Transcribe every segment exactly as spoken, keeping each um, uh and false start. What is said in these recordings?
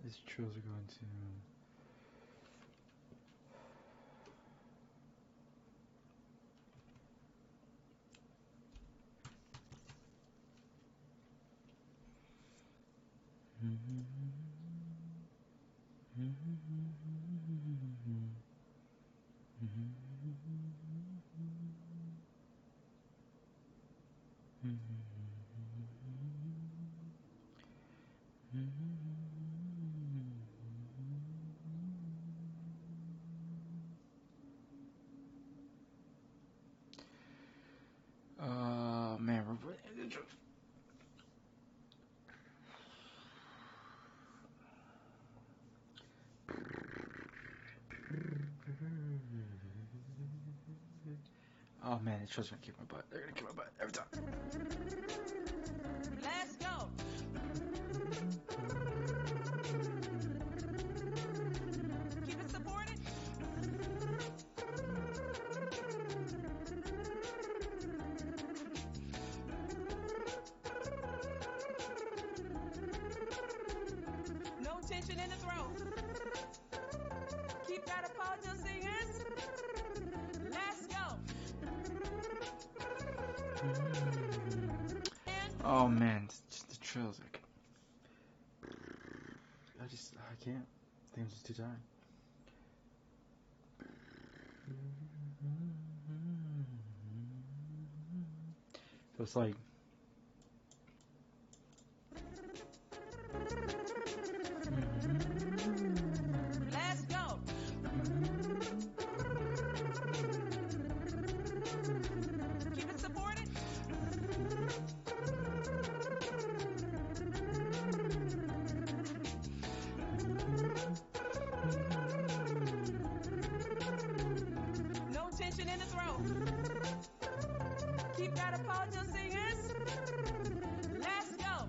These trills are going to. Uh, man, we're Oh man, the trills are gonna kick my butt. They're gonna kick my butt every time. Let's go. Keep it supported. No tension in the throat. Keep that apology, singers. Let's go. Oh man, it's just the trills. Like, I just, I can't. I think I'm just too tired. So it's like. Let's go. Keep it supported. No tension in the throat. Keep that apology, singers. Let's go.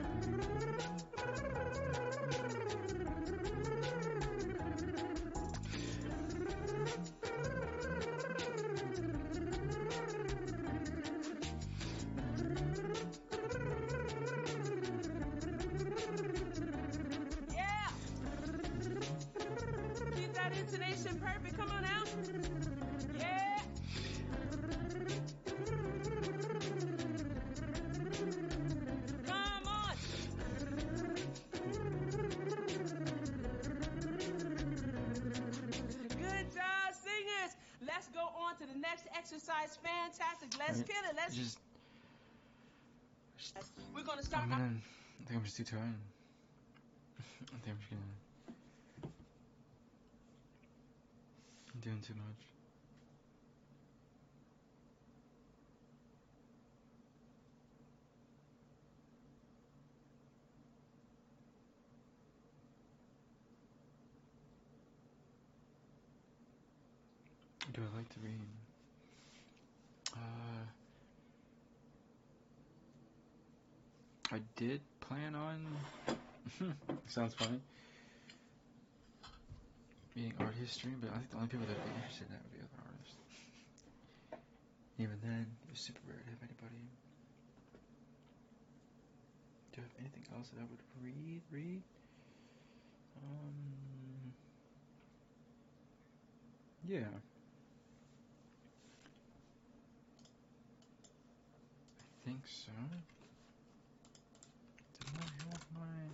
Yeah. Keep that intonation perfect. Come on now. Yeah. Come on. Good job, singers. Let's go on to the next exercise. Fantastic. Let's Right. kill it. Let's. Just, just, We're gonna start. I'm gonna. I think I'm just too tired. I think I'm just gonna. I'm doing too much. Do I like to read? Uh, I did plan on. Sounds funny. Reading art history, but I think the only people that would be interested in that would be other artists. Even then, it was super rare to have anybody. Do I have anything else that I would read? Read? Um. Yeah. I think so. Didn't I have my.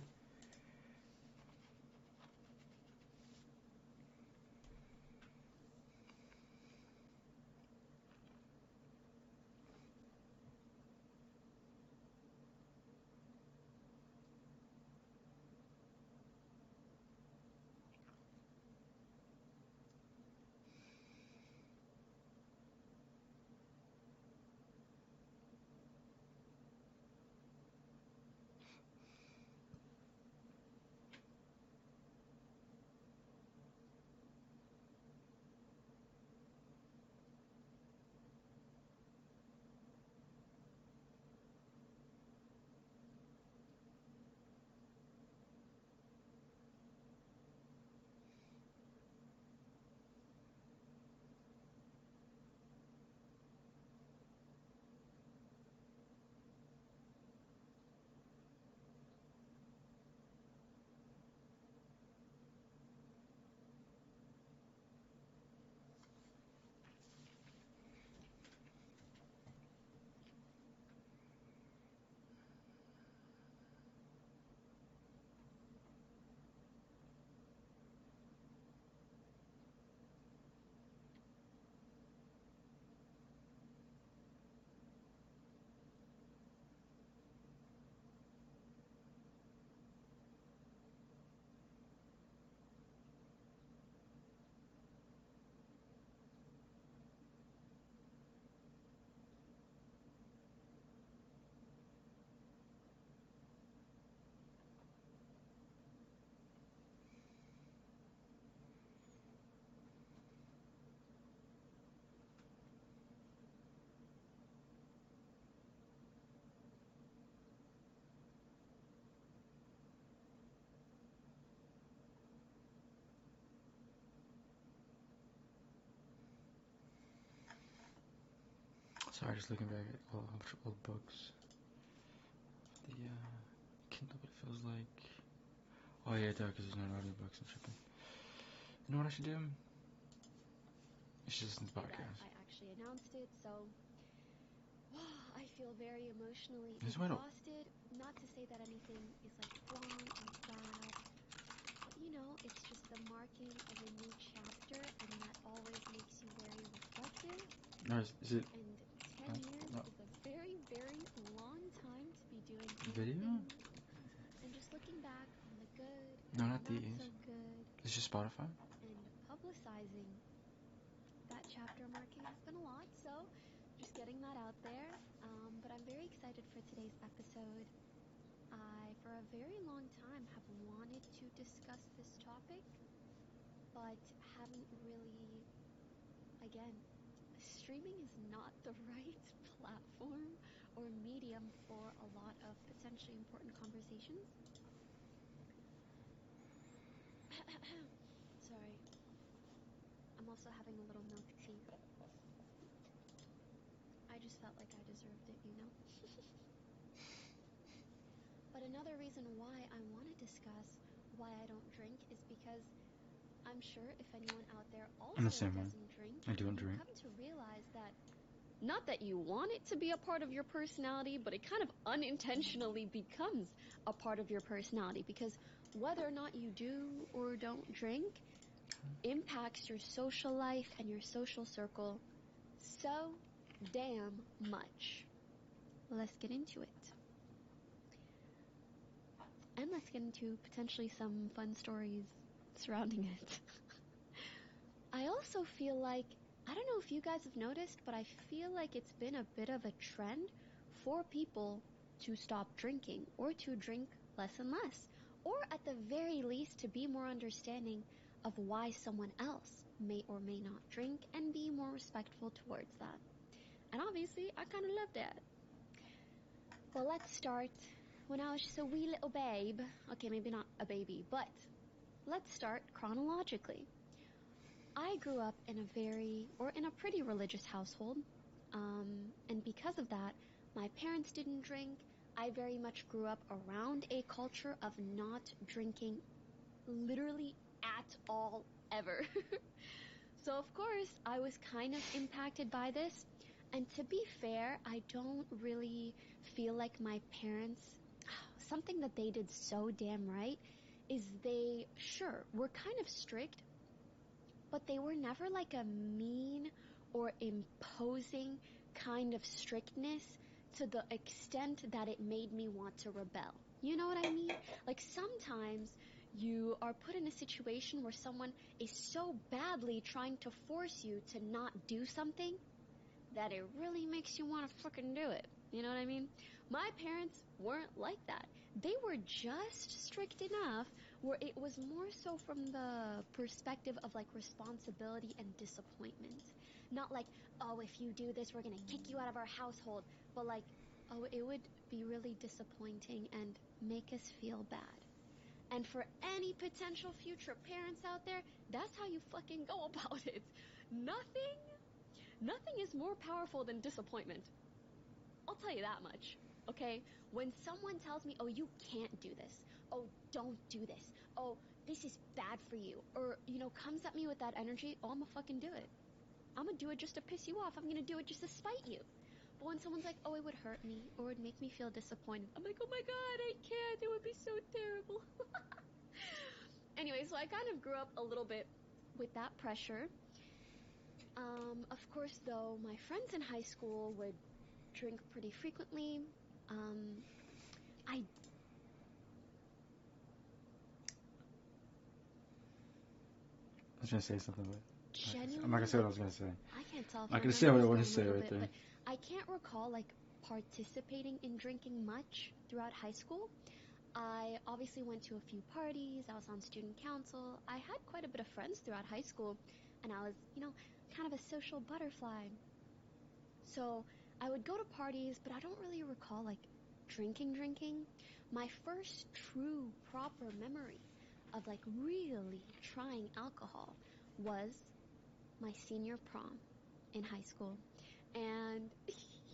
Sorry, just looking back at all a bunch of old books. The uh, Kindle, what it feels like. Oh yeah, duh, because there's no audiobooks. I'm tripping. You know what I should do? You should listen to the podcast. I actually announced it, so I feel very emotionally This is why I don't- exhausted. Not to say that anything is like wrong or bad, but you know, it's just the marking of a new chapter, and that always makes you very reflective. No, is, is it And ten No, years no. is a very, very long time to be doing Video? nothing. And just looking back on the good, No, and not not these. so good, It's just Spotify? and publicizing that chapter marking has been a lot, so just getting that out there. Um, but I'm very excited for today's episode. I, for a very long time, have wanted to discuss this topic, but haven't really, again, streaming is not the right platform or medium for a lot of potentially important conversations. Sorry. I'm also having a little milk tea. I just felt like I deserved it, you know? But another reason why I want to discuss why I don't drink is because I'm sure if anyone out there also I'm the same way. doesn't drink, I don't you drink. come to realize that not that you want it to be a part of your personality, but it kind of unintentionally becomes a part of your personality, because whether or not you do or don't drink impacts your social life and your social circle so damn much. Let's get into it. And let's get into potentially some fun stories surrounding it. I also feel like, I don't know if you guys have noticed, but I feel like it's been a bit of a trend for people to stop drinking, or to drink less and less, or at the very least to be more understanding of why someone else may or may not drink, and be more respectful towards that. And obviously, I kind of love that. Well, let's start when I was just a wee little babe. Okay, maybe not a baby, but let's start chronologically. I grew up in a very, or in a pretty religious household, um, and because of that, my parents didn't drink. I very much grew up around a culture of not drinking literally at all, ever. So of course, I was kind of impacted by this, and to be fair, I don't really feel like my parents, something that they did so damn right, is they, sure, were kind of strict, but they were never like a mean or imposing kind of strictness to the extent that it made me want to rebel. You know what I mean? Like sometimes you are put in a situation where someone is so badly trying to force you to not do something that it really makes you want to freaking do it. You know what I mean? My parents weren't like that. They were just strict enough where it was more so from the perspective of like responsibility and disappointment. Not like, oh, if you do this, we're going to kick you out of our household. But like, oh, it would be really disappointing and make us feel bad. And for any potential future parents out there, that's how you fucking go about it. Nothing, nothing is more powerful than disappointment. I'll tell you that much, okay? When someone tells me, oh, you can't do this, oh, don't do this, oh, this is bad for you, or, you know, comes at me with that energy, oh, I'm gonna fucking do it. I'm gonna do it just to piss you off. I'm gonna do it just to spite you. But when someone's like, oh, it would hurt me, or it would make me feel disappointed, I'm like, oh my god, I can't, it would be so terrible. Anyway, so I kind of grew up a little bit with that pressure. Um, of course, though, my friends in high school would drink pretty frequently. Um, I I was gonna say something, but genuinely, I'm not gonna say what I was gonna say. I can't tell if I'm not my gonna say what I memory's want to going say a little right bit, there. but I can't recall like participating in drinking much throughout high school. I obviously went to a few parties. I was on student council. I had quite a bit of friends throughout high school, and I was, you know, kind of a social butterfly. So I would go to parties, but I don't really recall like drinking drinking. My first true proper memory of like really trying alcohol was my senior prom in high school. And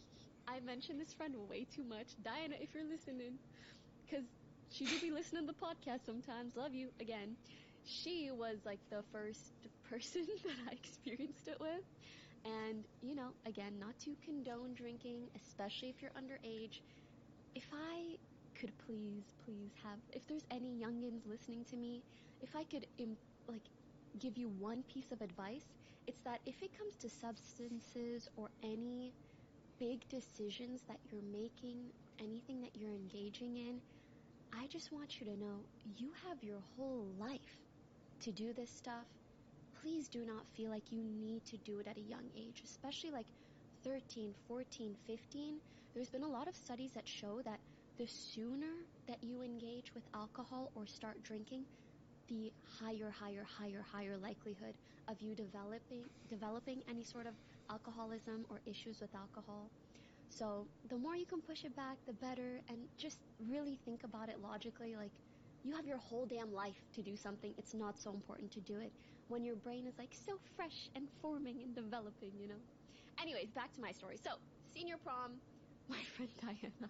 I mention this friend way too much. Diana, if you're listening, because she do be listening to the podcast sometimes. Love you again. She was like the first person that I experienced it with. And, you know, again, not to condone drinking, especially if you're underage. If I could please, please have, if there's any youngins listening to me, if I could, im- like, give you one piece of advice, it's that if it comes to substances or any big decisions that you're making, anything that you're engaging in, I just want you to know you have your whole life to do this stuff. Please do not feel like you need to do it at a young age, especially like thirteen, fourteen, fifteen. There's been a lot of studies that show that the sooner that you engage with alcohol or start drinking, the higher, higher, higher, higher likelihood of you developing developing any sort of alcoholism or issues with alcohol. So the more you can push it back, the better, and just really think about it logically. Like, you have your whole damn life to do something. It's not so important to do it when your brain is like so fresh and forming and developing, you know? Anyways, back to my story. So, senior prom, my friend Diana,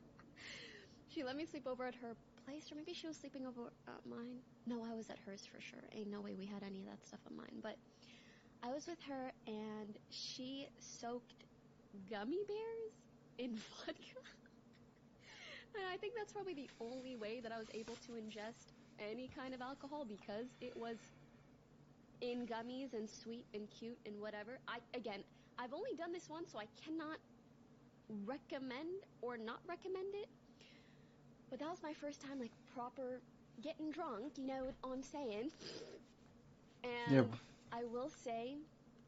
she let me sleep over at her place, or maybe she was sleeping over at mine. No, I was at hers for sure. Ain't no way we had any of that stuff at mine. But I was with her, and she soaked gummy bears in vodka. And I think that's probably the only way that I was able to ingest any kind of alcohol, because it was in gummies and sweet and cute and whatever. I, again, I've only done this once, so I cannot recommend or not recommend it. But that was my first time, like, proper getting drunk, you know what I'm saying? And Yep. I will say,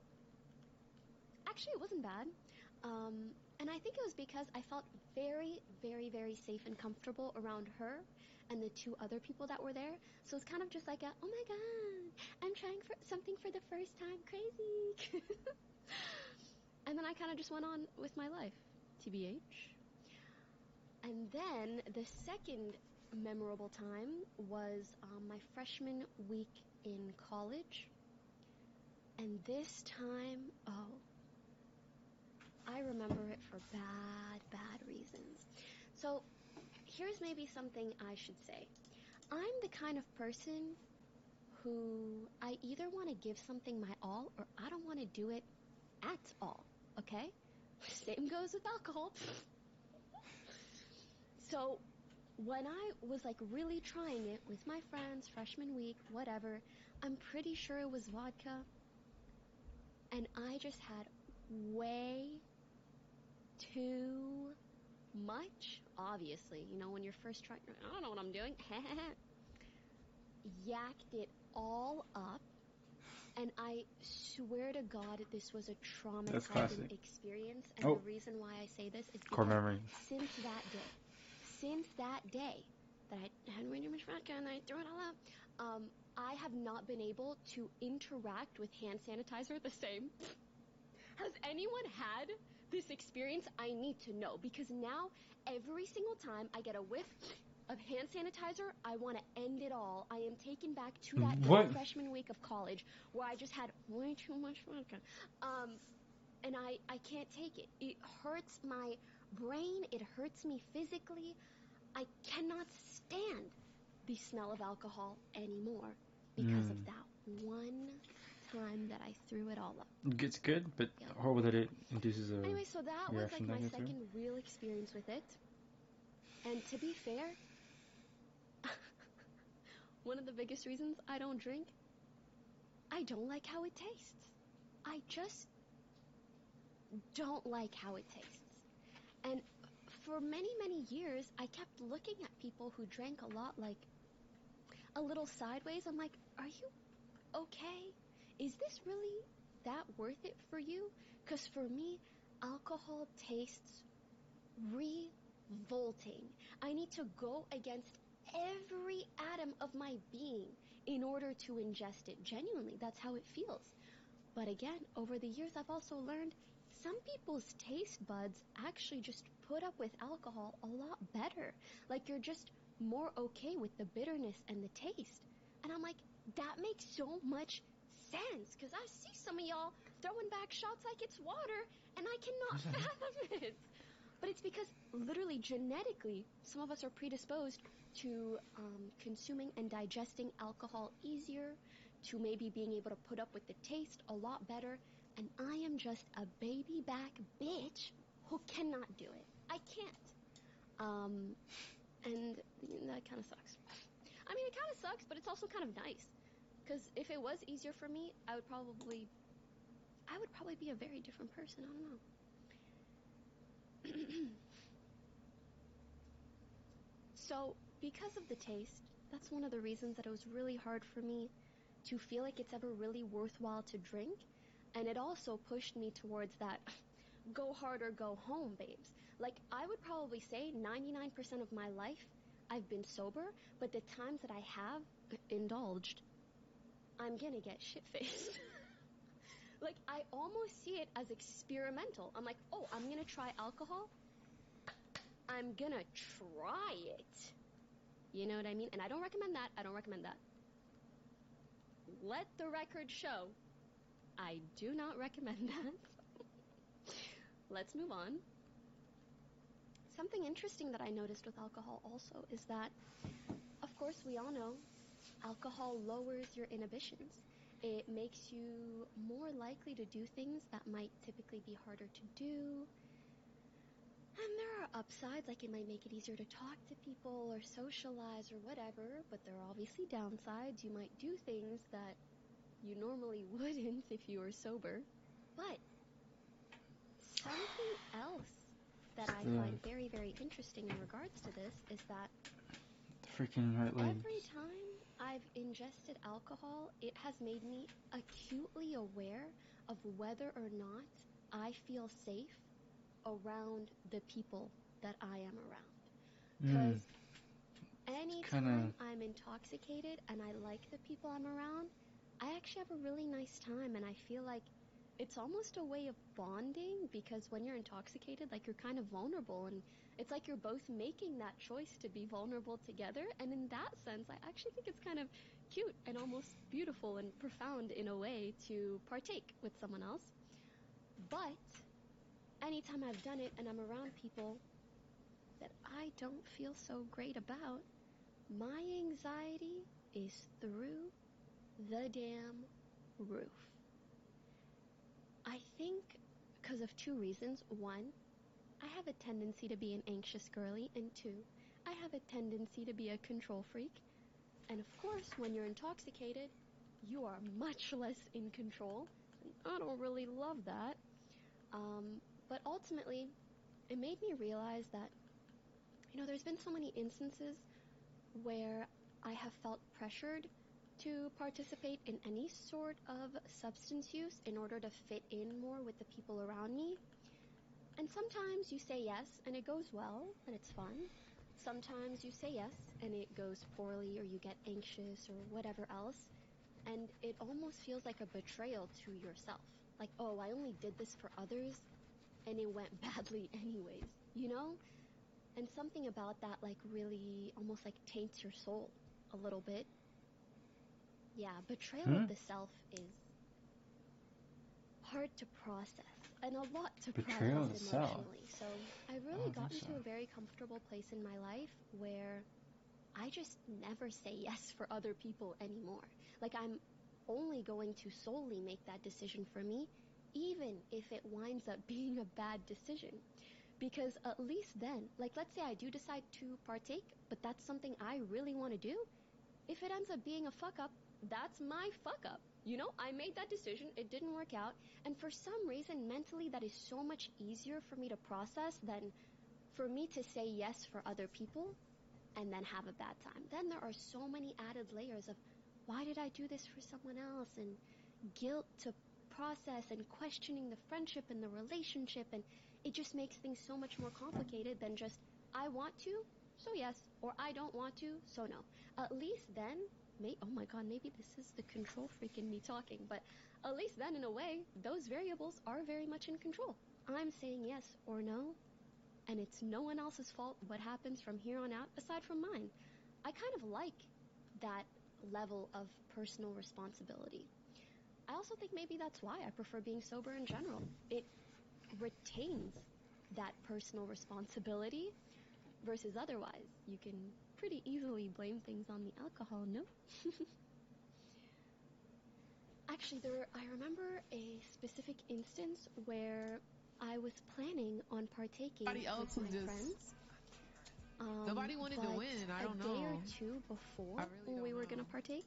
actually, it wasn't bad. Um, and I think it was because I felt very, very, very safe and comfortable around her and the two other people that were there. So it's kind of just like a, oh my god, I'm trying for something for the first time, crazy. And then I kind of just went on with my life, T B H. And then the second memorable time was um, my freshman week in college. And this time, oh, I remember it for bad, bad reasons. So here's maybe something I should say. I'm the kind of person who I either want to give something my all or I don't want to do it at all, okay? Same goes with alcohol. So when I was like really trying it with my friends, freshman week, whatever, I'm pretty sure it was vodka. And I just had way too much, obviously. You know, when you're first trying, I don't know what I'm doing. Yacked it all up. And I swear to God, this was a traumatizing experience. And Oh. the reason why I say this is Core because memory. since that day, since that day that I had way too much vodka and I threw it all out, um, I have not been able to interact with hand sanitizer the same. Has anyone had this experience? I need to know, because now every single time I get a whiff of hand sanitizer, I want to end it all. I am taken back to that day, What? freshman week of college, where I just had way too much vodka. Um, and I, I can't take it. It hurts my brain. It hurts me physically. I cannot stand the smell of alcohol anymore because Mm. of that one time that I threw it all up. It's good, but Yeah. horrible that it induces a Anyway, so that was like reaction my down your throat. second real experience with it. And to be fair, one of the biggest reasons I don't drink, I don't like how it tastes. I just don't like how it tastes. And for many, many years, I kept looking at people who drank a lot, like, a little sideways. I'm like, are you okay? Is this really that worth it for you? Because for me, alcohol tastes revolting. I need to go against every atom of my being in order to ingest it. Genuinely, that's how it feels. But again, over the years, I've also learned some people's taste buds actually just put up with alcohol a lot better. Like, you're just more okay with the bitterness and the taste. And I'm like, that makes so much sense, because I see some of y'all throwing back shots like it's water, and I cannot fathom it. But it's because literally genetically, some of us are predisposed to um, consuming and digesting alcohol easier, to maybe being able to put up with the taste a lot better. And I am just a baby back bitch who cannot do it. I can't. Um, and that kind of sucks. I mean, it kind of sucks, but it's also kind of nice. Because if it was easier for me, I would probably, I would probably be a very different person. I don't know. So, because of the taste, that's one of the reasons that it was really hard for me to feel like it's ever really worthwhile to drink. And it also pushed me towards that go hard or go home, babes. Like, I would probably say ninety-nine percent of my life I've been sober, but the times that I have indulged, I'm gonna get shit-faced. Like, I almost see it as experimental. I'm like, oh, I'm gonna try alcohol. I'm gonna try it. You know what I mean? And I don't recommend that. I don't recommend that. Let the record show, I do not recommend that. Let's move on. Something interesting that I noticed with alcohol also is that, of course, we all know alcohol lowers your inhibitions. It makes you more likely to do things that might typically be harder to do. And there are upsides, like it might make it easier to talk to people or socialize or whatever, but there are obviously downsides. You might do things that you normally wouldn't if you were sober. But something else that I Still. find very, very interesting in regards to this is that The freaking right leg. every time I've ingested alcohol, it has made me acutely aware of whether or not I feel safe around the people that I am around. Because Mm. anytime kinda- I'm intoxicated and I like the people I'm around, I actually have a really nice time, and I feel like it's almost a way of bonding, because when you're intoxicated, like, you're kind of vulnerable, and it's like you're both making that choice to be vulnerable together, and in that sense, I actually think it's kind of cute and almost beautiful and profound in a way to partake with someone else. But anytime I've done it and I'm around people that I don't feel so great about, my anxiety is through the damn roof. I think because of two reasons. One, I have a tendency to be an anxious girly, and two, I have a tendency to be a control freak. And of course, when you're intoxicated, you are much less in control, and I don't really love that. Um, but ultimately, it made me realize that, you know, there's been so many instances where I have felt pressured to participate in any sort of substance use in order to fit in more with the people around me. And sometimes you say yes and it goes well and it's fun. Sometimes you say yes and it goes poorly, or you get anxious or whatever else, and it almost feels like a betrayal to yourself. Like, oh, I only did this for others and it went badly anyways, you know? And something about that, like, really almost like taints your soul a little bit. Yeah, betrayal Hmm? of the self is hard to process, and a lot to Betrayal of process the self? emotionally. So I've I really don't gotten think to so. a very comfortable place in my life where I just never say yes for other people anymore. Like, I'm only going to solely make that decision for me, even if it winds up being a bad decision. Because at least then, like, let's say I do decide to partake, but that's something I really want to do. If it ends up being a fuck up, that's my fuck up. You know, I made that decision, it didn't work out, and for some reason, mentally, that is so much easier for me to process than for me to say yes for other people and then have a bad time. Then there are so many added layers of, why did I do this for someone else, and guilt to process, and questioning the friendship and the relationship, and it just makes things so much more complicated than just, I want to, so yes, or I don't want to, so no. At least then, may, oh my god, maybe this is the control freak in me talking, but at least then, in a way, those variables are very much in control. I'm saying yes or no, and it's no one else's fault what happens from here on out aside from mine. I kind of like that level of personal responsibility. I also think maybe that's why I prefer being sober in general. It retains that personal responsibility, versus otherwise, you can pretty easily blame things on the alcohol, no? Actually, there were, I remember a specific instance where I was planning on partaking Nobody else with was my just- friends. Um, Nobody wanted to but win, I don't a day or know. two before I really don't we were know. gonna partake,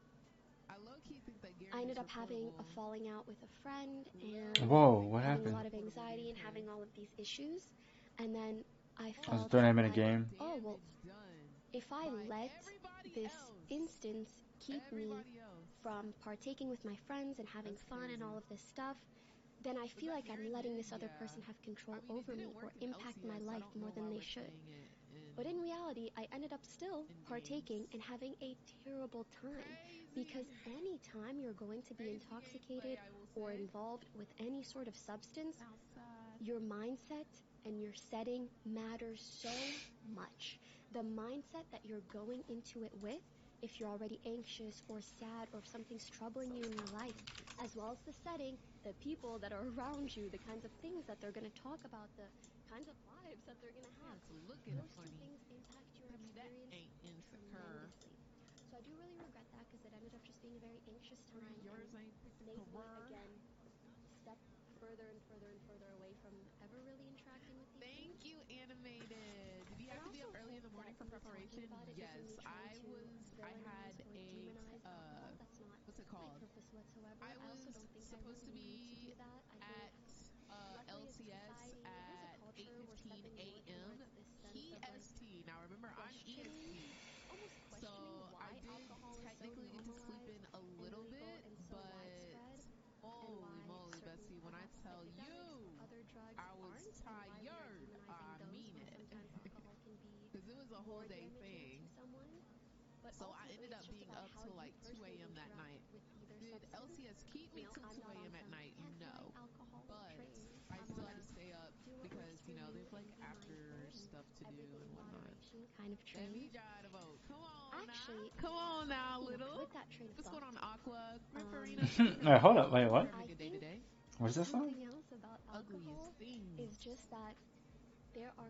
I low-key think that Gary I ended is up having a reportable. falling out with a friend and Whoa, what having happened? a lot of anxiety and having all of these issues. And then I I was felt throwing him in a like, game. oh, well, Damage done if I by let everybody this else. instance keep me Everybody else. from partaking with my friends and having That's fun and crazy. all of this stuff, then I feel that like I'm Gary letting did? this other Yeah. person have control I mean, it over me didn't or work in impact my L C S. I life don't more know than why they we're should. saying it in But in reality, I ended up still In partaking games. and having a terrible time. Crazy. Because any time you're going to be Crazy intoxicated gameplay, I will or say. involved with any sort of substance, Outside. your mindset and your setting matters so much. The mindset that you're going into it with, if you're already anxious or sad or if something's troubling you in your life, as well as the setting, the people that are around you, the kinds of things that they're going to talk about, the kinds of vibes that they're going to have. It's looking Those two funny. things impact your Tell me that experience ain't insecure. tremendously. So I do really regret that because it ended up just being a very anxious time Yours and ain't picking made me, career. again, step further and further and further away from ever really interacting with these Thank things. you, Animated. Did you And have to be I up also early in hope the morning that for me talking preparation? about it Yes, isn't me trying I to was. I villainize had or a. demonize Uh, alcohol. That's not what's it my called? purpose whatsoever. I I also was don't think I supposed to really need to be do that. I at think uh, luckily as a L C S society, there is a at culture eight we're fifteen stepping more a.m. towards this sense He of like S T. Now remember, I'm E S questioning, T. almost So questioning I why did alcohol is so technically get to sleep normalized in a and little legal bit, and so but widespread, and holy why moly, certain Bessie, when I perhaps tell epidemics you, or other drugs I was aren't, and why we are tired. demonizing I those mean when it. sometimes alcohol can be Because it was a more whole day damaging thing. to someone. But So I ultimately, ended it's up just being about up how till you like two personally a.m. that interact night. with either Did L C substance. S keep me You know, till I'm two not on a.m. at some night? No. anti-alcohol But train. I I'm still on had a to stay up do what because, works you for know, you there's like and be after mindful and stuff to do everything and in whatnot. moderation kind of Let train. me drive the boat. Come on Actually, now. Come on now, you know, little. with that train of What's thought, going on, Aqua? um, Gripperina? Wait, hold up, wait, what? Having a I good day think today. What's this song? something else about alcohol Ugliest things. is just that there are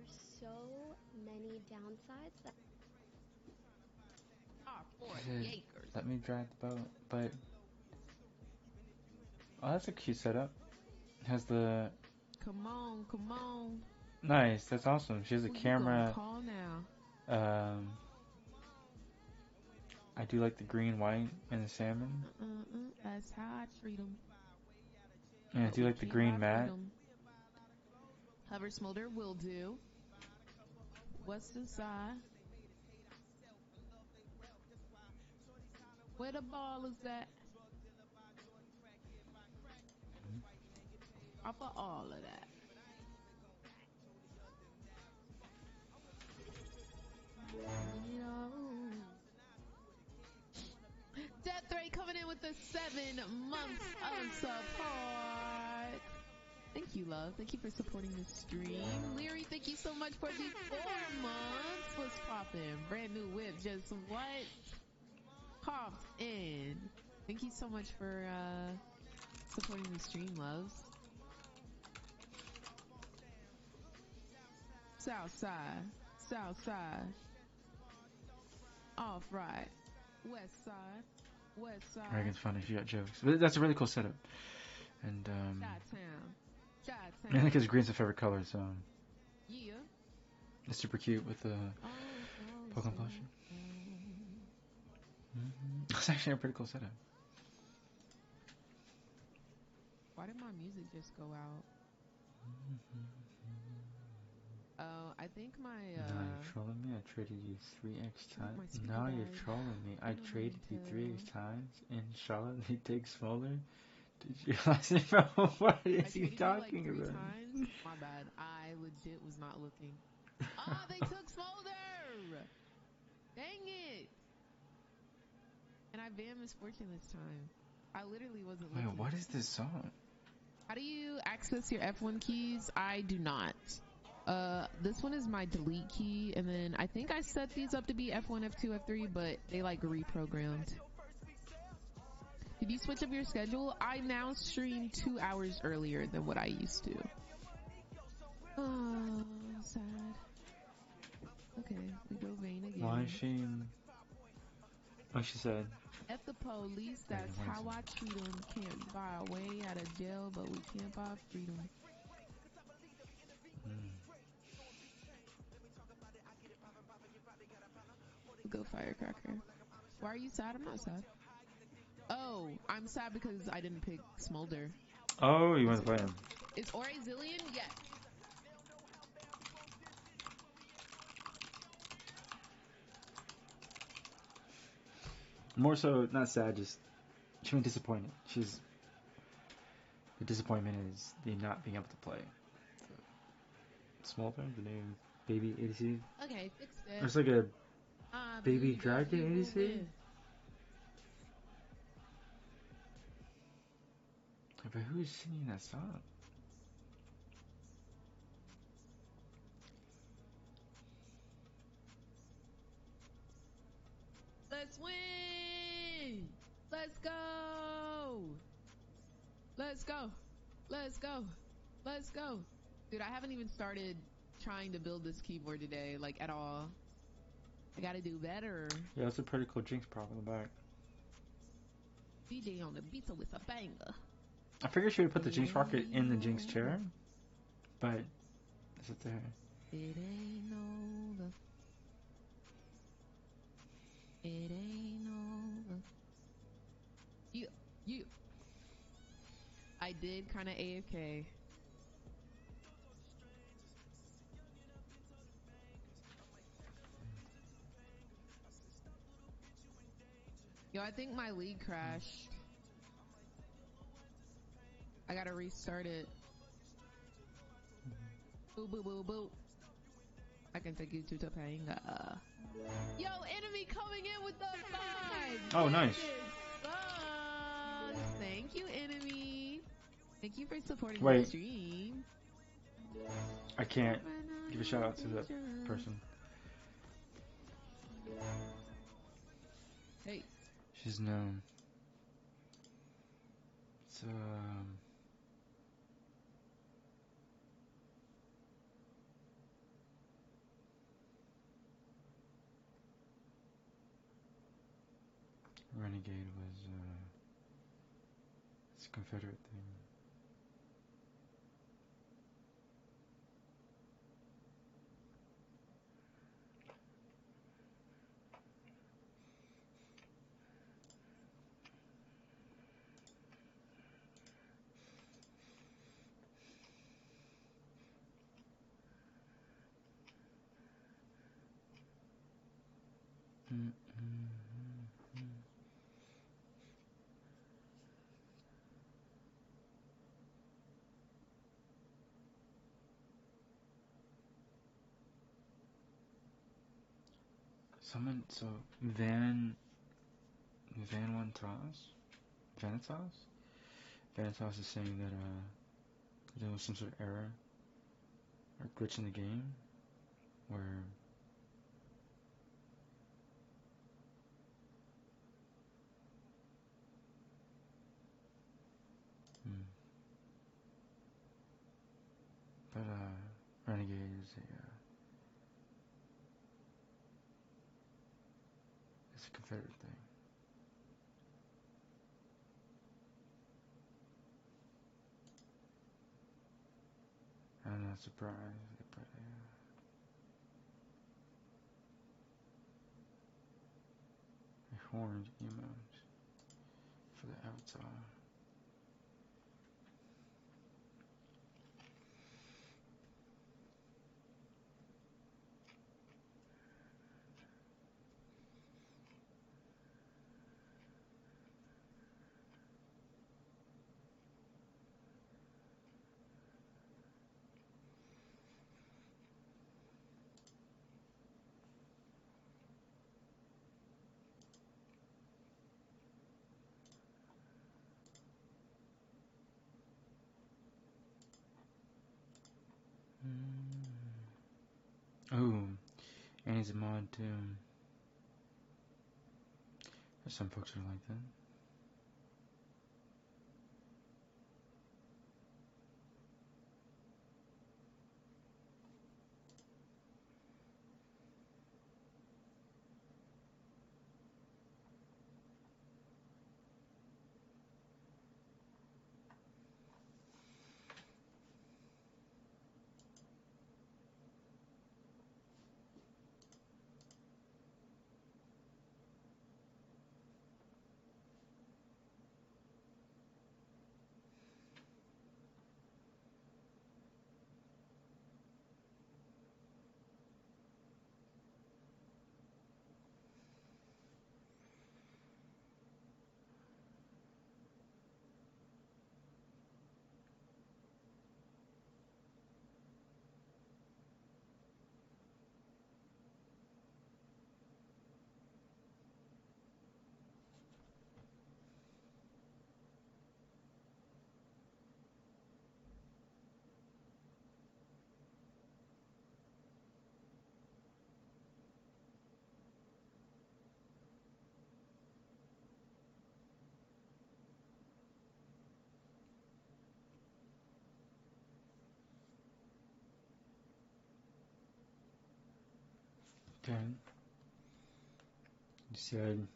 so many downsides that Ah, four Dude, acres. let me drive the boat, but oh, that's a cute setup. Has the Come on, come on. nice. That's awesome. She has a Who you camera. gonna call now? Um, I do like the green, white, and the salmon. Uh-uh, that's how I treat them. And I do like the green mat. Hover smolder will do. What's the side? Where the ball is at? Off of all of that. You know. Death Ray coming in with the seven months of support. Thank you, love. Thank you for supporting the stream. Leary, thank you so much for the four months. What's poppin'? Brand new whip. Just what? Popped in. Thank you so much for uh, supporting the stream, loves. South side. South side. Off right. West side. West side. Reagan's funny. She got jokes. But that's a really cool setup. And um, Chi-town. I Chi-town. think his green's a favorite color, so Yeah. it's super cute with the Oh, oh, Pokemon so, plushie. um, Mm-hmm. It's actually a pretty cool setup. Why did my music just go out? Oh, I think my uh Now you're trolling me. I traded you three X I think times. my speaker Now you're died. trolling me. I I don't traded you know three X until- times in Charlotte. He takes Smolder. Did you listen, bro? What I is he traded you like talking three about? times. My bad. I legit was not looking. Ah, they took Smolder! Dang it! And I banned Misfortune this time. I literally wasn't Wait, looking. what is this song? How do you access your F one keys? I do not. Uh, this one is my delete key, and then I think I set these up to be F one, F two, F three, but they like reprogrammed. Did you switch up your schedule? I now stream two hours earlier than what I used to. Oh, sad. Okay, we go Vayne again. Why is she? Oh, she said. F the police, that's Wait, how I treat them. Can't buy a way out of jail, but we can't buy freedom. Mm. Go Firecracker. Why are you sad? I'm not sad. Oh, I'm sad because I didn't pick Smolder. Oh, you want to play him? Is Ore Zillion? Yes. More so, not sad, just she went disappointed. She's the disappointment is the not being able to play. So, Smolder, the new baby A D C. Okay, fix it. It's like a I baby believe that dragon you A D will C. win. But who is singing that song? Let's win! Let's go! Let's go! Let's go! Let's go! Dude, I haven't even started trying to build this keyboard today, like, at all. I gotta do better. Yeah, that's a pretty cool Jinx prop in the back. D J on the beat with a banger. I figured she would put the Jinx rocket in the Jinx chair, but is it there? It ain't over. It ain't over. You, you. I did kind of A F K. Yo, I think my league crashed. I gotta restart it. Boo boo boo boo. I can take you to Topanga. Yo, enemy coming in with the five. Oh, nice. Sucks. Thank you, enemy. Thank you for supporting Wait. the stream. I can't give a shout out to that person. Hey. She's known. It's um. Renegade was uh. It's a Confederate thing. Mm, mm, mm, mm. Someone, so Van, Van Wantras? Vanitas? Vanitas is saying that uh, there was some sort of error or glitch in the game where hmm. But uh, Renegade is a uh, it's a Confederate thing. I'm not surprised, but uh, a horned emote for the avatar. Mm. Oh, and he's a mod too. There's some folks who are like that. Then you said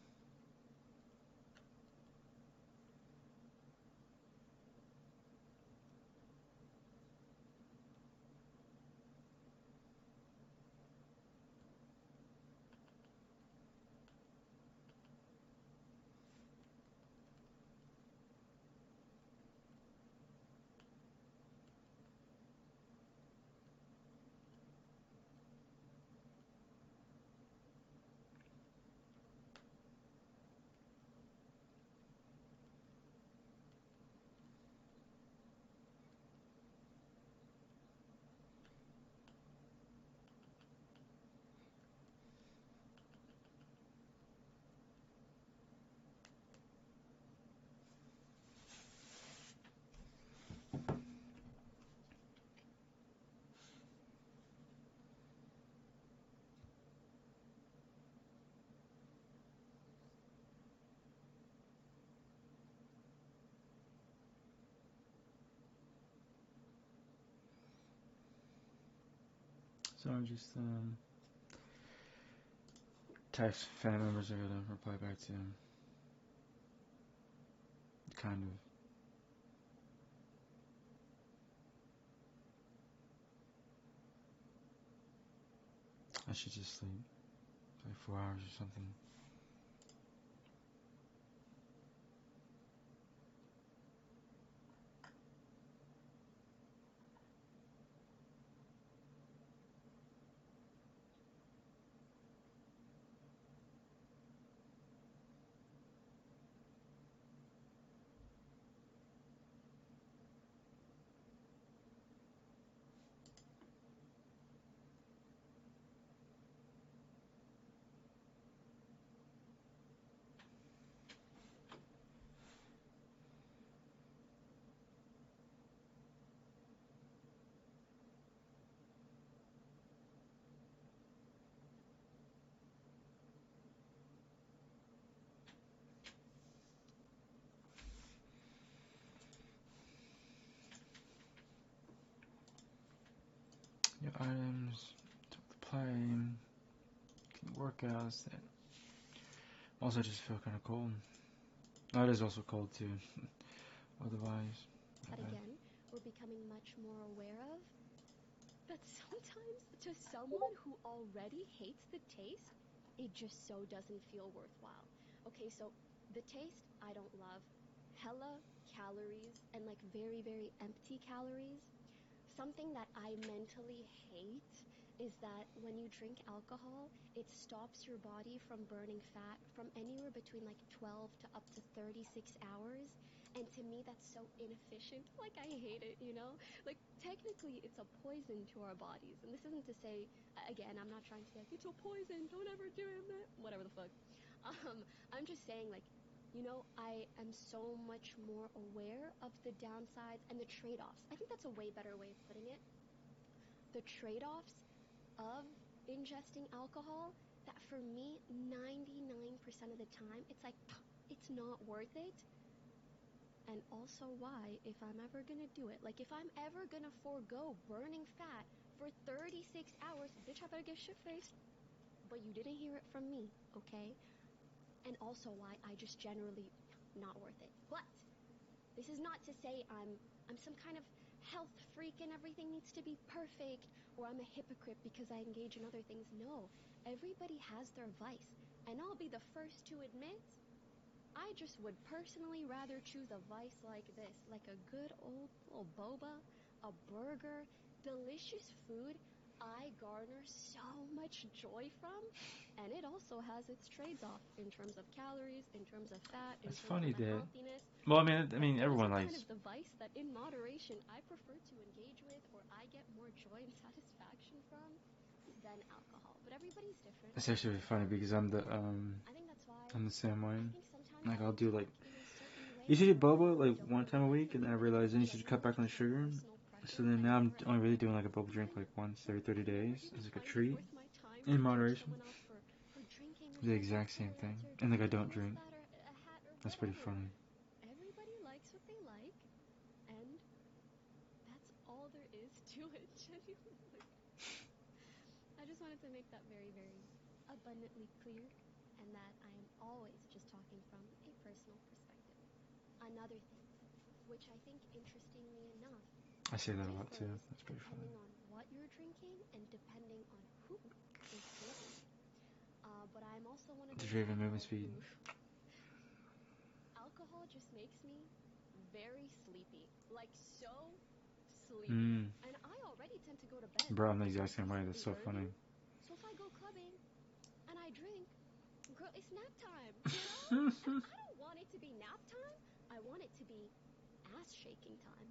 so I just um text family members I gotta reply back to them. Kind of. I should just sleep like four hours or something. Your items, took the plane, workouts. That also just feel kind of cold. Oh, it is also cold too. Otherwise, That again, we're becoming much more aware of. But sometimes, to someone who already hates the taste, it just so doesn't feel worthwhile. Okay, so the taste I don't love. Hella calories and like very, very empty calories. Something that I mentally hate is that when you drink alcohol, it stops your body from burning fat from anywhere between like twelve to up to thirty-six hours. And to me, that's so inefficient. Like, I hate it, you know? Like, technically, it's a poison to our bodies. And this isn't to say, again, I'm not trying to be like, it's a poison, don't ever do it, whatever the fuck. Um, I'm just saying, like, you know, I am so much more aware of the downsides and the trade-offs. I think that's a way better way of putting it. The trade-offs of ingesting alcohol, that for me, ninety-nine percent of the time, it's like, it's not worth it. And also why, if I'm ever gonna do it, like if I'm ever gonna forego burning fat for thirty-six hours, bitch, I better get shit-faced. But you didn't hear it from me, okay? And also why I just generally not worth it. But this is not to say I'm I'm some kind of health freak and everything needs to be perfect, or I'm a hypocrite because I engage in other things. No, everybody has their vice, and I'll be the first to admit I just would personally rather choose a vice like this, like a good old little boba, a burger, delicious food I garner so much joy from, and it also has its trades-off in terms of calories, in terms of fat, in it's terms funny of the that. healthiness. Well, I mean, I mean, Those everyone are likes. kind of the vice that in moderation I prefer to engage with, or I get more joy and satisfaction from than alcohol. But everybody's different. It's actually really funny because I'm the um I think that's why I'm the same way. I think sometimes Like I I'll do talk like in a certain way you should do where boba I like don't one time a like week, for and then I people to realized then you should cut genuinely back on the feel sugar. personal So pressure then now I'm whenever I only really do doing it. like a boba drink When like once when every thirty people days even as like a find it treat worth my time in to judge moderation. someone else for, for drinking or The getting exact same thing, cigarettes or and like I taking don't this, drink. that, or a hat or That's pretty whatever. funny. Everybody likes what they like, and that's all there is to it, genuinely. I just wanted to make that very, very abundantly clear and that I am always just talking from a personal perspective. Another thing, which I think interestingly enough, I say that a lot too. differs That's pretty funny. depending on what you're drinking and depending on who is drinking. Uh, but I'm also one of Did those you even people move his feet? who alcohol just makes me very sleepy, like so sleepy. Mm. And I already tend to go to bed. Bro, I'm the exact same way. That's so decently funny. early. So if I go clubbing and I drink, girl, it's nap time, you know? And I don't want it to be nap time. I want it to be ass shaking time.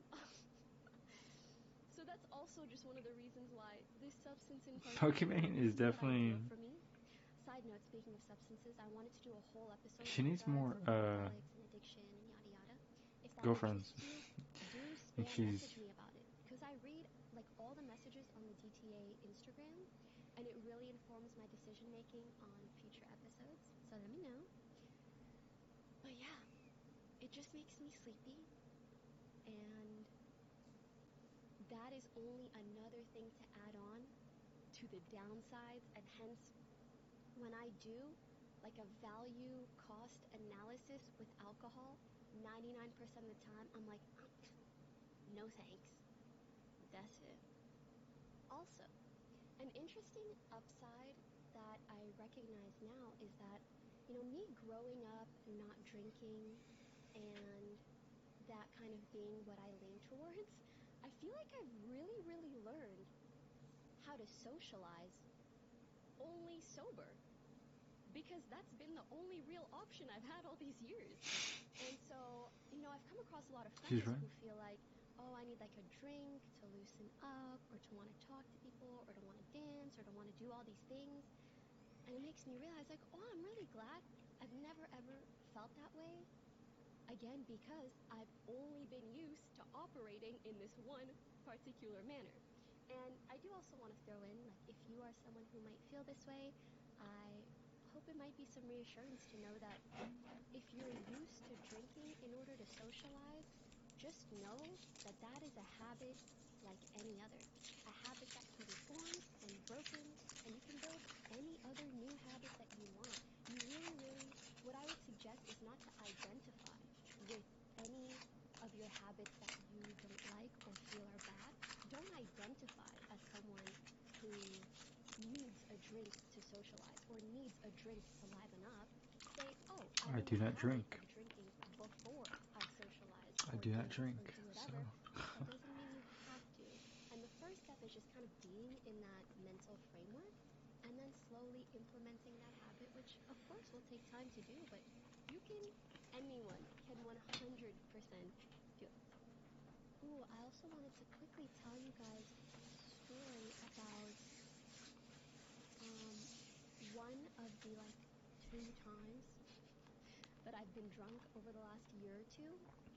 So that's also just one of the reasons why this substance in particular Pokimane is isn't that definitely. ideal for me. Side note, speaking of substances, I wanted to do a whole episode She with needs you guys more, on uh, alcoholics and addiction and yada yada. If that girlfriends. interests you, do think spam she's- message me about it. Because I read like all the messages on the D T A Instagram, and it really informs my decision making on future episodes. So let me know. But yeah, it just makes me sleepy, and that is only another thing to add on to the downsides, and hence when I do like a value cost analysis with alcohol, ninety-nine percent of the time I'm like, no thanks. That's it. Also, an interesting upside that I recognize now is that, you know, me growing up not drinking and that kind of being what I lean towards, I feel like I've really, really learned how to socialize only sober. Because that's been the only real option I've had all these years. And so, you know, I've come across a lot of friends She's right. who feel like, oh, I need like a drink to loosen up, or to want to talk to people, or to want to dance, or to want to do all these things. And it makes me realize, like, oh, I'm really glad I've never ever felt that way. Again, because I've only been used to operating in this one particular manner. And I do also want to throw in, like, if you are someone who might feel this way, I hope it might be some reassurance to know that if you're used to drinking in order to socialize, just know that that is a habit like any other. A habit that can be formed and broken, and you can build any other new habit that you want. You really, really, what I would suggest is not to identify with any of your habits that you don't like or feel are bad. Don't identify as someone who needs a drink to socialize or needs a drink to liven up. Say, oh, I I, do not drink. Of drinking before I socialize. I or do not dance drink. Or do So. whatever. That doesn't mean you have to. And the first step is just kind of being in that mental framework, and then slowly implementing that habit, which of course will take time to do, but you can, anyone can one hundred percent do it. Ooh, I also wanted to quickly tell you guys a story about um, one of the like two times that I've been drunk over the last year or two.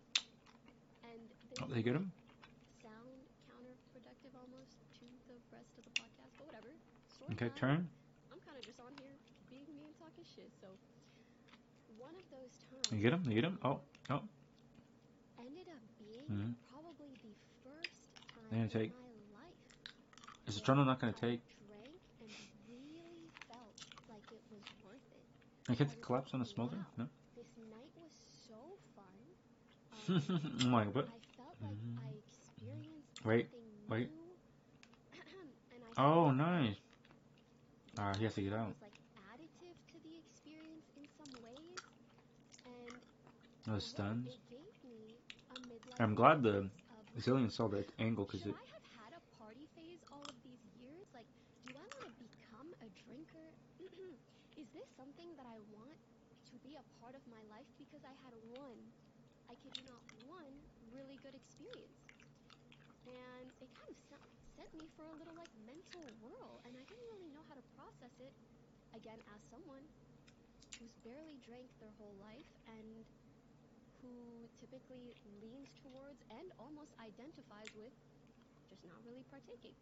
And this Oh, they get him? sound counterproductive almost to the rest of the podcast, but whatever. Story Okay, time. turn. I'm kind of just on here being me and talking shit. So one of those times. You get him? You get him? Oh, oh. Ended up being Mhm. probably the first time They're gonna in take. my life. Is the where Toronto not gonna I take? drank and really felt like it was worth it. I I can't was collapse on a like, smolder? wow, No? this night was so fun. Um, Oh my god. I felt like I experienced Wait, something wait. new. And I Oh, felt nice. like Ah, he has to get alcohol out. was like additive to the experience in some ways. And I was what stunned. it gave me a midlife I'm glad the crisis of like, Zillion saw that angle because should it. I have had a party phase all of these years? Like, do I want to become a drinker? Is this something that I want to be a part of my life? Because I had one, I kid you not, one really good experience. And it kind of sent, sent me for a little like mental whirl, and I didn't really know how to process it. Again, as someone who's barely drank their whole life and who typically leans towards and almost identifies with just not really partaking.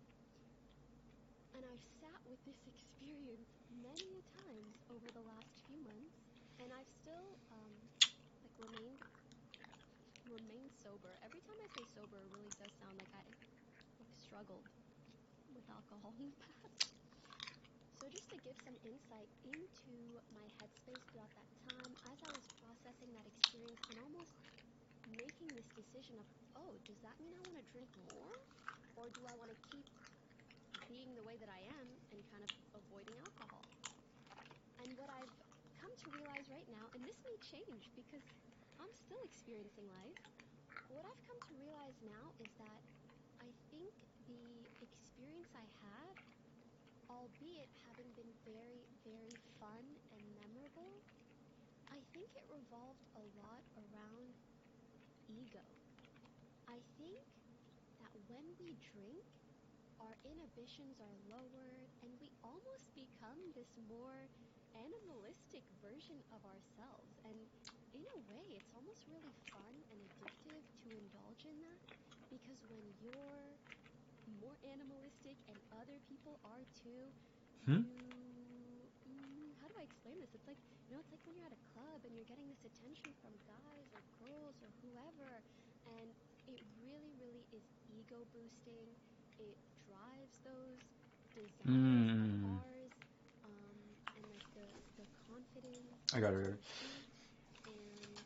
And I've sat with this experience many times over the last few months, and I've still um, like remained remained sober. Every time I say sober, it really does sound like I like struggled with alcohol in the past. So just to give some insight into my headspace throughout that time, as I was processing that experience and almost making this decision of, oh, does that mean I want to drink more? Or do I want to keep being the way that I am and kind of avoiding alcohol? And what I've come to realize right now, and this may change because I'm still experiencing life, what I've come to realize now is that I think the experience I had, albeit having been very, very fun and memorable, I think it revolved a lot around ego. I think that when we drink, our inhibitions are lowered and we almost become this more animalistic version of ourselves. And in a way, it's almost really fun and addictive to indulge in that, because when you're more animalistic and other people are too, Hmm? you, mm, how do I explain this? It's like, you know, it's like when you're at a club and you're getting this attention from guys or girls or whoever, and it really, really is ego boosting. It drives those desires of Mm. ours, um, and like the, the confidence I got and it. pursuit. And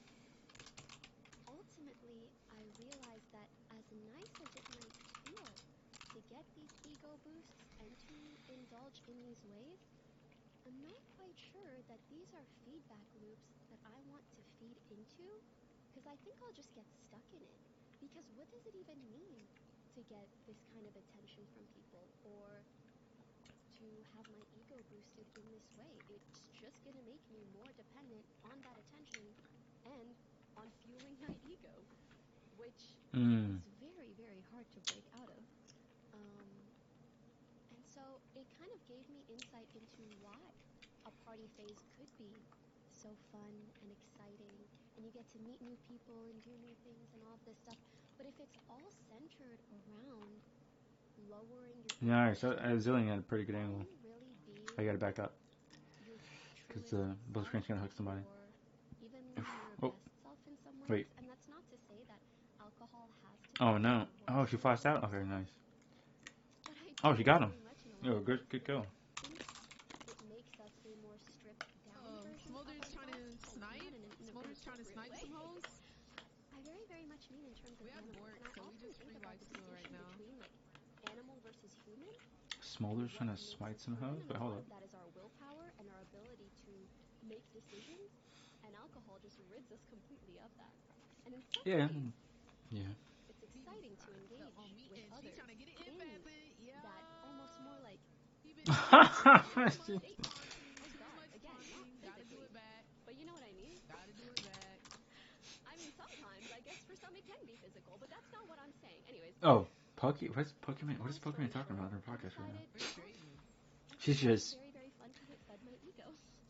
ultimately, I realized that as nice as it might feel to get these ego boosts and to indulge in these ways, I'm not quite sure that these are feedback loops that I want to feed into, because I think I'll just get stuck in it. Because what does it even mean to get this kind of attention from people, or to have my ego boosted in this way? It's just going to make me more dependent on that attention and on fueling my ego, which Mm. is very, very hard to break out of. Um, and so it kind of gave me insight into why a party phase could be so fun and exciting, and you get to meet new people and do new things and all of this stuff. But if it's all centered around lowering your Nice. I, inhibitions, I Zillion had a pretty good are angle. you really being I gotta back up your because truest the blue screen's self, gonna hook somebody. or even your Oh, best self in some wait. ways? And that's not to say that alcohol has to Oh be no. the Oh, worst she thing flashed about out. Okay, yourself. nice. But I Oh, do she got him. very much in a lot Yo, of good, ways good kill. think it makes us a more stripped down Oh, version of Smolder's trying to ourselves, and snipe. not in an Smolder's trying to inappropriate snipe way. some hoes. I very, very much mean in terms of We have animals, work, and I so we often just think free about life the steal right distinction now. between like animal versus human, and Smolder's what trying to makes smite us some human, hoes? and But a hold lot up. of that is our willpower and our ability to make decisions, and alcohol just rids us completely of that. And in some Yeah. ways, Yeah. it's exciting to engage on me, with and she's others trying to get it in in fast. Yeah. that almost more like He been too much state. taunting, Oh too God, much again, not taunting. Gotta do physically, it back. but you know what I mean? Gotta do it back. I mean, sometimes, I guess for some it can be physical, but that's not what I'm saying. Anyways, Oh, Poke. What's Pokemon? What long is Pokemon story talking short, about in her I podcast right now? decided, We're oh, trading. I She's think this is just. very, very fun because it fed my ego.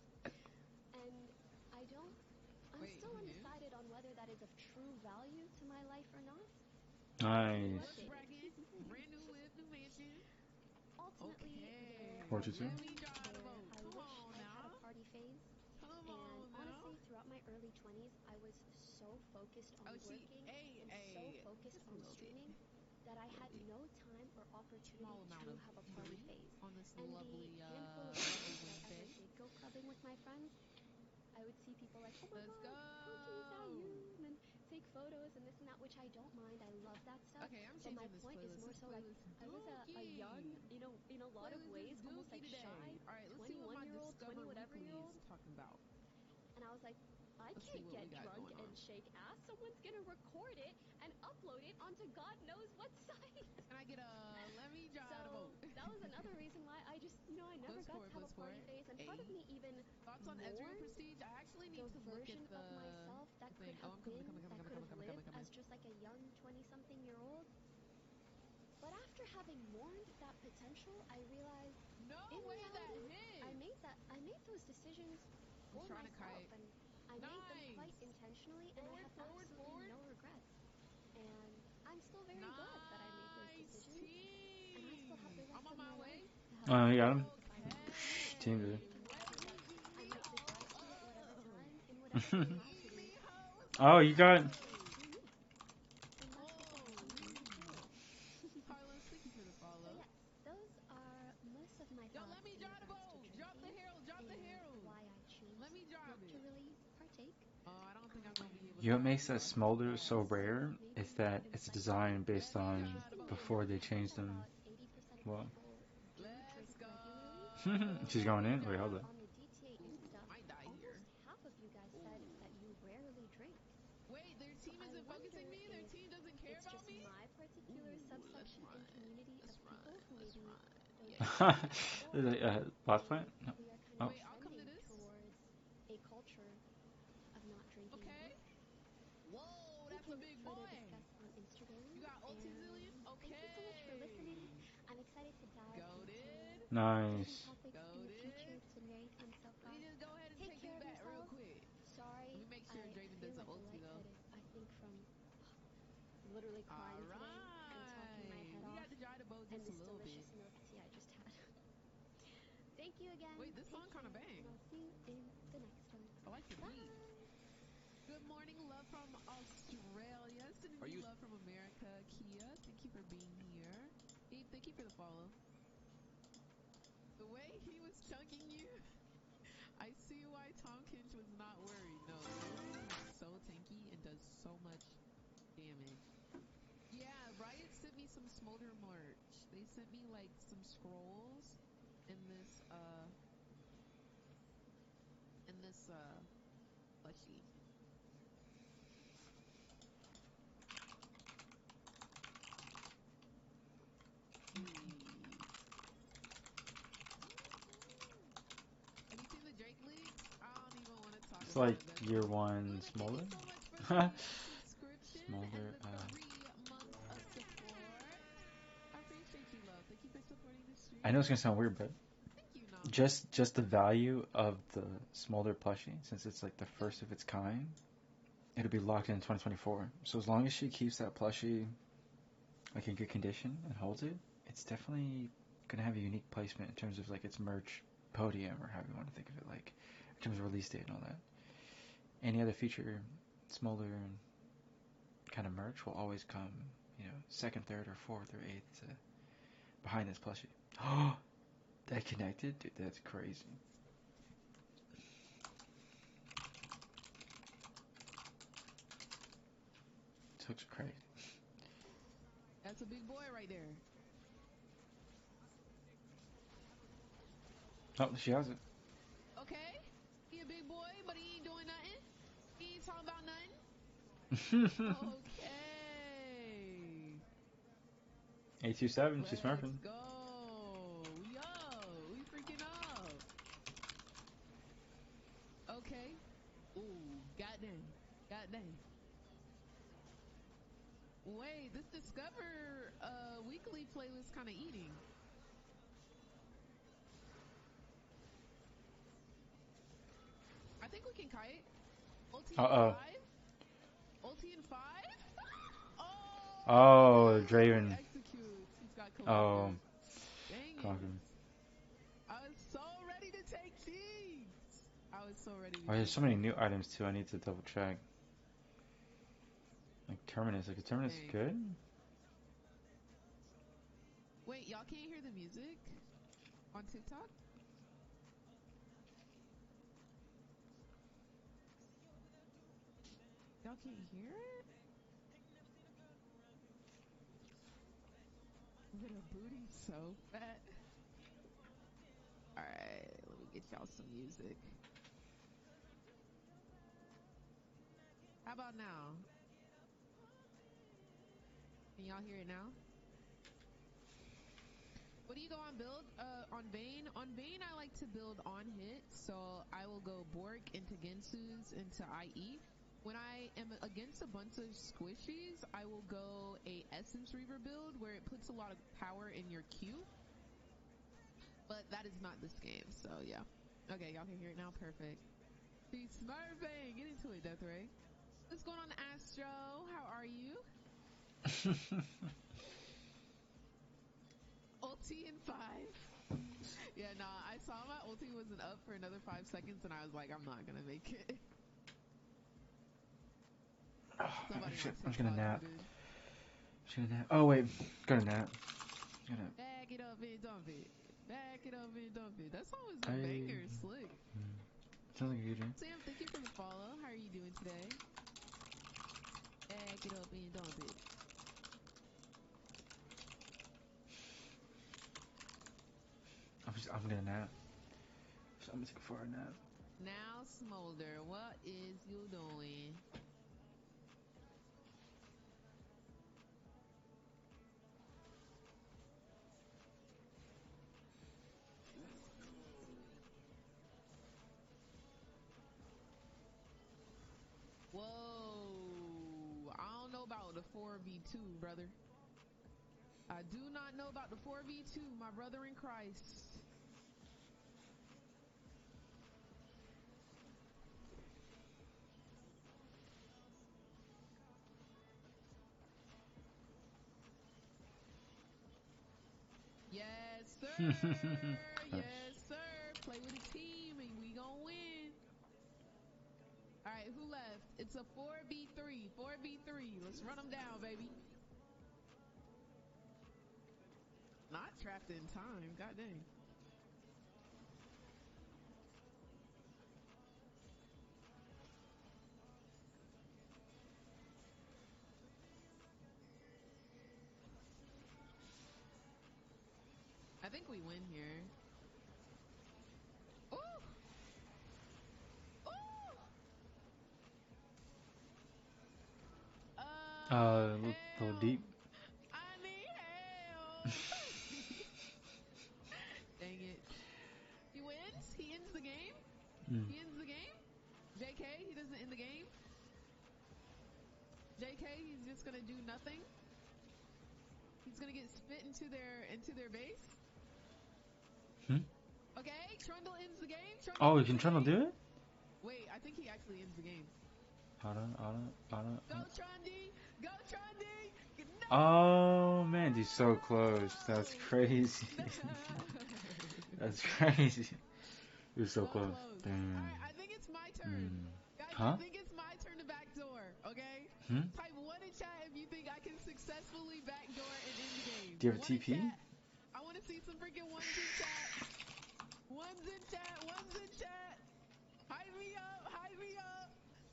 And I don't, I'm Wait, still he knew? undecided on whether that is of true value to my life or not. Nice. What's bragging? Brand new whip, new mansion. Ultimately, there Okay. Four are two two. Let moments me drive the where boat. I Come wish on I had a now. party phase. Come And on now. honestly, throughout my early twenties, I was so focused on Oh, she, working hey, and hey, so focused just a on little bit. streaming that I had bit. no time or opportunity Small amount to of have a party heat phase. on this And lovely, the handful uh, of lovely times that I ever Wednesday. did go clubbing with my friends, I would see people like, oh my Let's God, go. Pokey, is that you? And then take photos and this and that, which I don't mind. I love that stuff. Okay, I'm But my changing this point is playlist. more This so like, playlist I was a, a young, dookie. you know, in a lot of Playlist ways, is almost dookie like today. shy, All right, let's see what my twenty-one year old, twenty Discover whatever Weekly year is old. talking about. And I was like, I Let's see can't what get we got drunk going and on. shake ass. Someone's gonna record it and upload it onto God knows what site. Can I get a let me drive So the boat? that was another reason why I just, you know, I never Buzz got for to it, have buzz a for party it. phase. And part of Hey. me even Thoughts on Ezreal mourned Prestige? I actually need the to look at version the, of myself that the could thing. have Oh, I'm coming, been, coming, coming, that coming, could coming, have coming, coming, lived coming. as just like a young twenty-something year old. But after having mourned that potential, I realized No in way that reality, hit. I made that I made those decisions I'm for trying to myself, kite. and I made them quite Nice. intentionally, and I Forward, have forward, absolutely forward. no regrets. And I'm still very glad that I made those Nice decisions, and I still have the team. I'm rest on of my my way. life to have Oh, fun he got with him. it if I want to, and Team to good. engage in the things that I Way. might decide to at whatever Oh. time, in whatever capacity Me hoes. Oh, you got. suits me. And that's what this Holy. episode is for. Carlos, thank you for the So follow. yes, those are most of my Yo, thoughts let me in drive the regards to boat. You know what makes that smolder so rare is that it's designed based on before they changed them. Well, Let's go. she's going in. Wait, hold on. On the D T A Insta, Might die here. almost half of you guys said that you rarely drink. Wait, their team So I isn't focusing wonder me? Their if team doesn't care it's about just me? my particular Ooh, let's subsection run. and community of Let's people run. who Let's maybe run. don't Yeah, drink, yeah, yeah. or Is it uh, boss plant? if No. we are kind Oh. of Wait, I'll come to trending this. towards a culture of not drinking Okay. either. Whoa, that's We a can big further boy. discuss on Instagram. You got ulti And zillion? thank you so much for listening. Okay. I'm excited to dive Goated. into different Nice. topics in the future. Goated. It's been very fun so Let far. me just go ahead and Take take care this of back real yourself. quick. Sorry, Let me make sure I Draven feel does the like ulti though. lightheaded. I think from literally crying today and talking my Alright. head We off, got to dry the boat and just a this little delicious bit. milk tea I just had. Thank you again. Wait, this Take song kind of care, and bang. I'll see you in the next one. I like the beat. Bye. Good morning, love from Australia. Sending Are you you- love from America. Kia, thank you for being here. Abe, thank you for the follow. The way he was chunking you, I see why Tom Kinch was not worried. No, Draven is so tanky and does so much damage. Yeah, Riot sent me some Smolder merch. They sent me like some scrolls in this uh in this uh plushie. Have you seen the Drake leaks? I don't even want to talk It's about like it. That's year it. one Luna, smolder. thank you so much for the subscription Smolder, and the uh, three months of support. I appreciate you, love. Thank you for supporting the stream. I know it's gonna sound weird, but Thank you, Nami. just just the value of the smolder plushie, since it's like the first of its kind, it'll be locked in twenty twenty-four. So as long as she keeps that plushie like in good condition and holds it, it's definitely gonna have a unique placement in terms of like its merch podium, or however you want to think of it, like in terms of release date and all that. Any other future smolder kind of merch will always come, you know, second, third, or fourth, or eighth uh, behind this plushie. Oh, that connected? Dude, that's crazy. This looks crazy. That's a big boy right there. Oh, she has it. Okay? He a big boy, but he ain't doing nothing. He ain't talking about nothing. Okay. eight two seven, she's Let's smurfing. go. We up. We freaking up. Okay. Ooh, goddamn. Goddamn. Wait, this Discover uh, weekly playlist kind of eating. I think we can kite. Ulti in Uh-oh. five? Ulti in five? Oh! Oh, Yes! Draven. He executes. He's got Oh, collectors. Dang it. Conquer. I was so ready to take keys. I was so ready to Oh, there's take so many keys. new items too. I need to double check. Like Terminus. Like, is Terminus Dang. good? Wait, y'all can't hear the music on TikTok? Y'all can't hear it? But a booty so fat. Alright, let me get y'all some music. How about now? Can y'all hear it now? What do you go on build? Uh, on Vayne? On Vayne, I like to build on hit, so I will go Bork into Gensu's into I E. When I am against a bunch of squishies, I will go a Essence Reaver build where it puts a lot of power in your Q. But that is not this game, so yeah. Okay, y'all can hear it now? Perfect. She's smurfing! Get into it, Death Ray. What's going on, Astro? How are you? Ulti in five. Yeah, nah, I saw my ulti wasn't up for another five seconds and I was like, I'm not gonna make it. Oh, Somebody shit. on I'm just gonna TikTok nap. did. Just gonna nap. Oh, wait. Gonna nap. Gonna. Back it up and dump it. Back it up and dump it. That song was a I... banger, slick. Hmm. Sounds like a good dream. Sam, thank you for the follow. How are you doing today? I'm gonna nap. So I'm gonna take a far nap. Now, Smolder, what is you doing? Whoa. I don't know about the four v two, brother. I do not know about the four v two, my brother in Christ. Yes, sir. Yes, sir. Play with a team and we gonna win. All right, who left? It's a four v three. four v three. Let's run them down, baby. Not trapped in time. God dang. I think we win here. Ooh! Ooh! Uh, Uh, a little, little deep. I need help. Dang it. He wins. He ends the game. Mm. He ends the game. J K, he doesn't end the game. J K, he's just gonna do nothing. He's gonna get spit into their into their base. Hmm? Okay, Trundle ends the game. Trundle Oh, ends can the Trundle game. do it? Wait, I think he actually ends the game. Auto, auto, auto. Go Trundy! Go Trundy! No! Oh man, he's so close. That's crazy. That's crazy. You're so, so close. close. Damn. Alright, I think it's my turn. Mm. Guys, Huh? I think it's my turn to backdoor, okay? Hmm? Type one in chat if you think I can successfully backdoor and end the game. Do you have a one T P? I want to see some freaking ones in chat. Ones in chat. Ones in chat. Hype me up. Hype me up.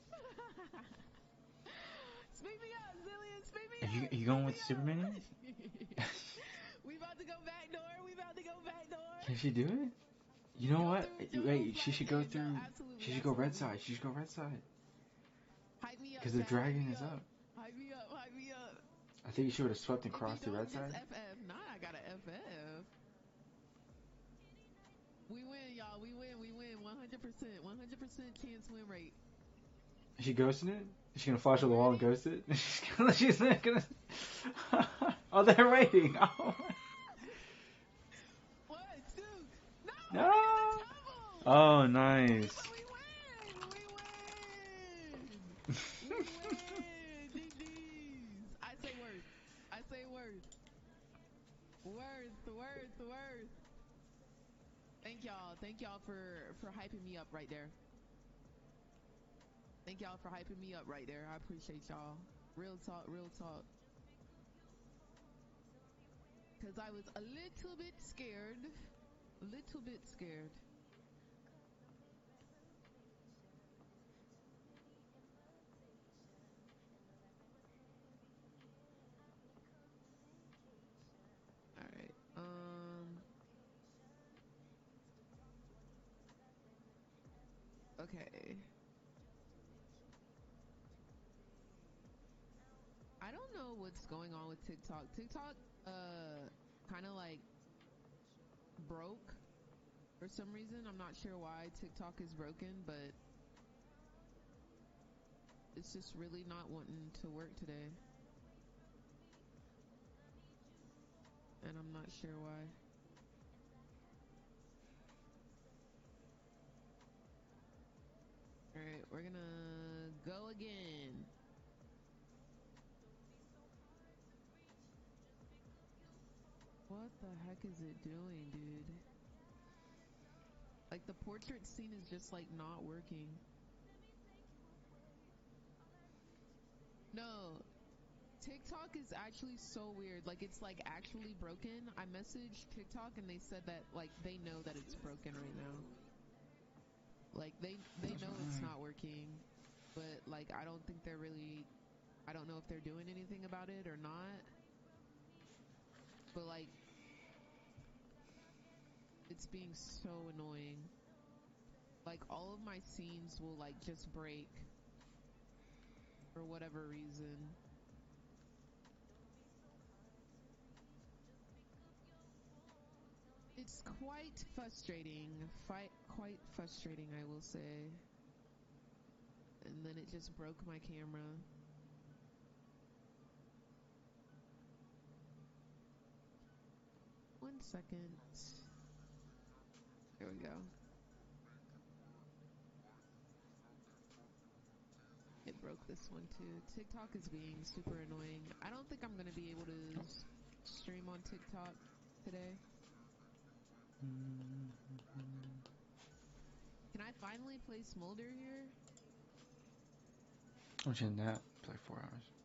Speed me up, Zillion. Speed me Are you, up. are you going with Superman? We about to go backdoor. We about to go backdoor. Can she do it? You know Go what? through Wait, she Flight should go Games, through. uh, absolutely, She should go red absolutely. side. She should go red side. Hype me up. Because the chat. Hype dragon me is up. Hype me up. Hype me up. I think she would have swept and If crossed you the don't, red just side. F F. Nah, I got a F F. We win, y'all. We win. We win. one hundred percent. one hundred percent chance win rate. Is she ghosting it? Is she gonna flash on the wall and ghost it? she's gonna. She's not gonna. Oh, they're waiting. Oh. What? Two. No. No. We're in the trouble. Oh, nice. But we win. We win. We win. G G's. I say words. I say words. Words. Words. Words. Thank y'all. Thank y'all for for hyping me up right there. Thank y'all for hyping me up right there. I appreciate y'all. Real talk, real talk. Because I was a little bit scared. A little bit scared. Alright. Um. Okay. I don't know what's going on with TikTok. TikTok, uh, kind of like broke for some reason. I'm not sure why TikTok is broken, but it's just really not wanting to work today. And I'm not sure why. Alright, we're gonna go again. What the heck is it doing, dude? Like, the portrait scene is just, like, not working. No. TikTok is actually so weird. Like, it's, like, actually broken. I messaged TikTok and they said that, like, they know that it's broken right now. Like, they, they know it's not working. But, like, I don't think they're really... I don't know if they're doing anything about it or not. But, like... It's it's being so annoying. Like, all of my scenes will, like, just break. For whatever reason. It's quite frustrating. Fight, quite frustrating, I will say. And then it just broke my camera. One second. There we go. It broke this one too. TikTok is being super annoying. I don't think I'm gonna be able to s- stream on TikTok today. Can I finally play Smolder here? I'm watching that. It's like four hours.